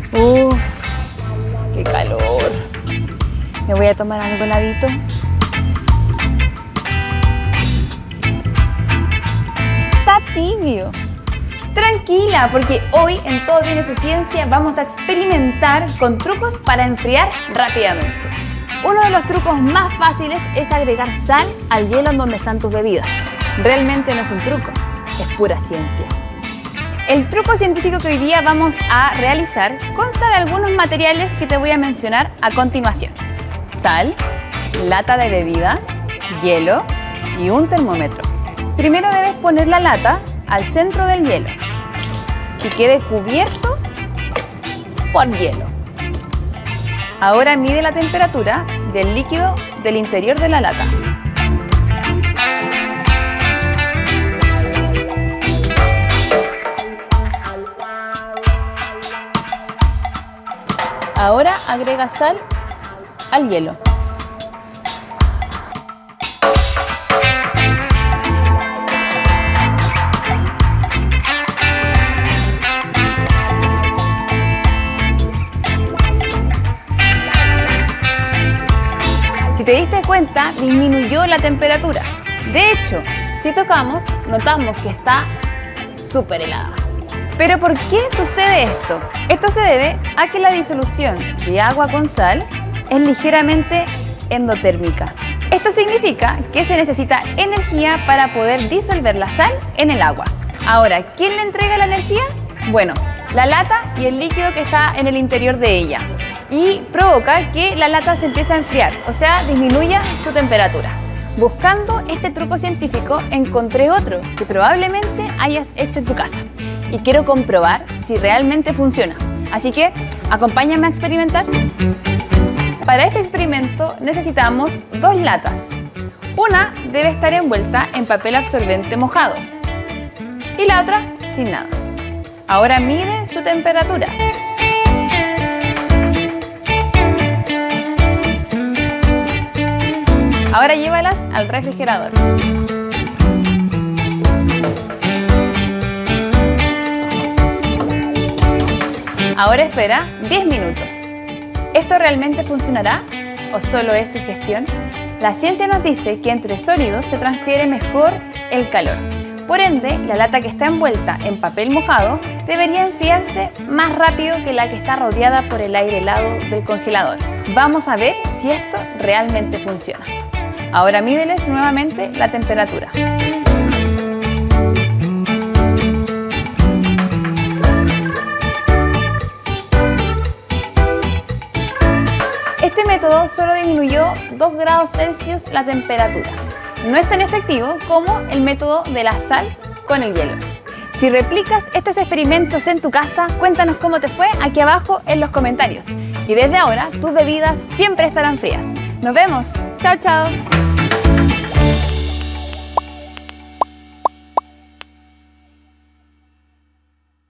Uf, qué calor. Me voy a tomar algo heladito. Está tibio. Tranquila, porque hoy en Todo Tiene Su Ciencia vamos a experimentar con trucos para enfriar rápidamente. Uno de los trucos más fáciles es agregar sal al hielo en donde están tus bebidas. Realmente no es un truco, es pura ciencia. El truco científico que hoy día vamos a realizar consta de algunos materiales que te voy a mencionar a continuación. Sal, lata de bebida, hielo y un termómetro. Primero debes poner la lata al centro del hielo, que quede cubierto por hielo. Ahora mide la temperatura del líquido del interior de la lata. Ahora agrega sal al hielo. Si te diste cuenta, disminuyó la temperatura. De hecho, si tocamos, notamos que está súper helada. ¿Pero por qué sucede esto? Esto se debe a que la disolución de agua con sal es ligeramente endotérmica. Esto significa que se necesita energía para poder disolver la sal en el agua. Ahora, ¿quién le entrega la energía? Bueno, la lata y el líquido que está en el interior de ella. Y provoca que la lata se empiece a enfriar, o sea, disminuya su temperatura. Buscando este truco científico, encontré otro que probablemente hayas hecho en tu casa. Y quiero comprobar si realmente funciona. Así que, acompáñame a experimentar. Para este experimento necesitamos dos latas. Una debe estar envuelta en papel absorbente mojado y la otra sin nada. Ahora mide su temperatura. Ahora llévalas al refrigerador. Ahora espera 10 minutos. ¿Esto realmente funcionará o solo es sugestión? La ciencia nos dice que entre sólidos se transfiere mejor el calor. Por ende, la lata que está envuelta en papel mojado debería enfriarse más rápido que la que está rodeada por el aire helado del congelador. Vamos a ver si esto realmente funciona. Ahora mídeles nuevamente la temperatura. Este método solo disminuyó 2 grados Celsius la temperatura. No es tan efectivo como el método de la sal con el hielo. Si replicas estos experimentos en tu casa, cuéntanos cómo te fue aquí abajo en los comentarios. Y desde ahora, tus bebidas siempre estarán frías. ¡Nos vemos! ¡Chao, chao!